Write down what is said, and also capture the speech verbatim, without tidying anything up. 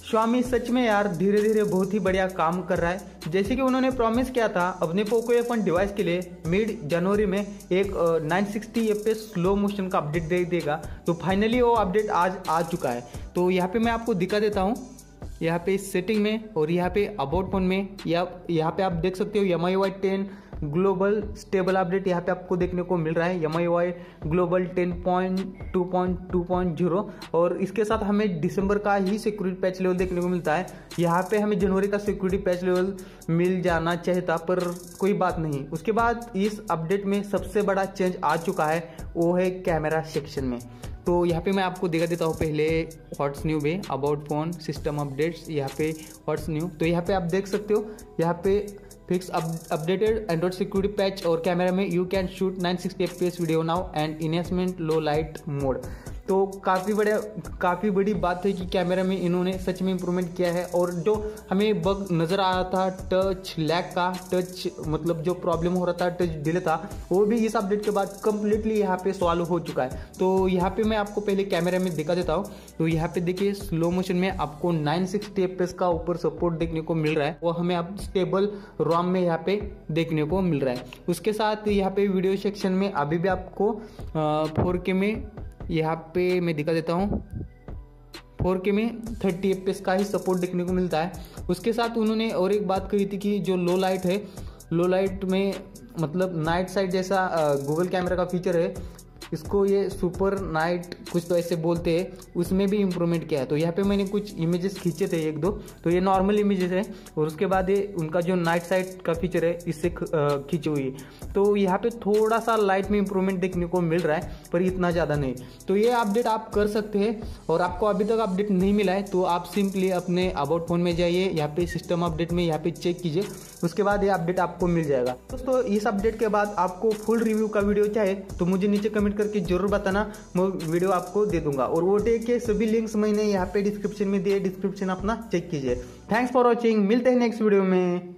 Xiaomi सच में यार धीरे धीरे बहुत ही बढ़िया काम कर रहा है। जैसे कि उन्होंने प्रॉमिस किया था अपने पोको एफ वन डिवाइस के लिए मिड जनवरी में एक nine sixty F P S slow motion का अपडेट दे देगा, तो फाइनली वो अपडेट आज आ चुका है। तो यहाँ पे मैं आपको दिखा देता हूँ, यहाँ पे सेटिंग में और यहाँ पे अबाउट फोन में या यहाँ पे आप देख सकते हो M I U I ten global stable update यहाँ पे आपको देखने को मिल रहा है, M I U I global ten point two point two point zero. और इसके साथ हमें दिसंबर का ही सिक्योरिटी पैच लेवल देखने को मिलता है। यहाँ पे हमें जनवरी का सिक्योरिटी पैच लेवल मिल जाना चाहिए था, पर कोई बात नहीं। उसके बाद इस अपडेट में सबसे बड़ा चेंज आ चुका है, वो है कैमरा सेक्शन में। तो यहाँ पे मैं आपको दिखा देता हूँ पहले व्हाट्स न्यू में अबाउट फोन सिस्टम अपडेट्स, यहाँ पे व्हाट्स न्यू। तो यहाँ पे आप देख सकते हो, यहाँ पे fix updated Android security patch और कैमरा में you can shoot nine sixty F P S video now and enhancement low light mode. तो काफ़ी बड़ा काफ़ी बड़ी बात है कि कैमरा में इन्होंने सच में इम्प्रूवमेंट किया है। और जो हमें बग नज़र आ रहा था टच लैग का, टच मतलब जो प्रॉब्लम हो रहा था टच डिले था, वो भी इस अपडेट के बाद कम्प्लीटली यहाँ पे सॉल्व हो चुका है। तो यहाँ पे मैं आपको पहले कैमरा में दिखा देता हूँ। तो यहाँ पे देखिए स्लो मोशन में आपको nine sixty F P S का ऊपर सपोर्ट देखने को मिल रहा है, वो हमें अब स्टेबल रोम में यहाँ पे देखने को मिल रहा है। उसके साथ यहाँ पे वीडियो सेक्शन में अभी भी आपको फोर के में यहाँ पे मैं दिखा देता हूँ, फोर के में थर्टी एफ पी एस का ही सपोर्ट देखने को मिलता है। उसके साथ उन्होंने और एक बात कही थी कि जो लो लाइट है, लो लाइट में मतलब नाइट साइड जैसा गूगल कैमरा का फीचर है, इसको ये सुपर नाइट कुछ तो ऐसे बोलते हैं, उसमें भी इम्प्रूवमेंट किया है। तो यहाँ पे मैंने कुछ इमेजेस खींचे थे एक दो, तो ये नॉर्मल इमेजेस है और उसके बाद ये उनका जो नाइट साइड का फीचर है इससे खींची हुई है। तो यहाँ पे थोड़ा सा लाइट में इम्प्रूवमेंट देखने को मिल रहा है, पर इतना ज़्यादा नहीं। तो ये अपडेट आप कर सकते हैं, और आपको अभी तक अपडेट नहीं मिला है तो आप सिंपली अपने अबाउट फोन में जाइए, यहाँ पे सिस्टम अपडेट में यहाँ पे चेक कीजिए, उसके बाद ये अपडेट आपको मिल जाएगा। दोस्तों इस अपडेट के बाद आपको फुल रिव्यू का वीडियो चाहिए तो मुझे नीचे कमेंट करके जरूर बताना, मैं वीडियो आपको दे दूंगा। और ओटे के सभी लिंक्स मैंने यहाँ पे डिस्क्रिप्शन में दिए, डिस्क्रिप्शन अपना चेक कीजिए। थैंक्स फॉर वॉचिंग, मिलते हैं नेक्स्ट वीडियो में।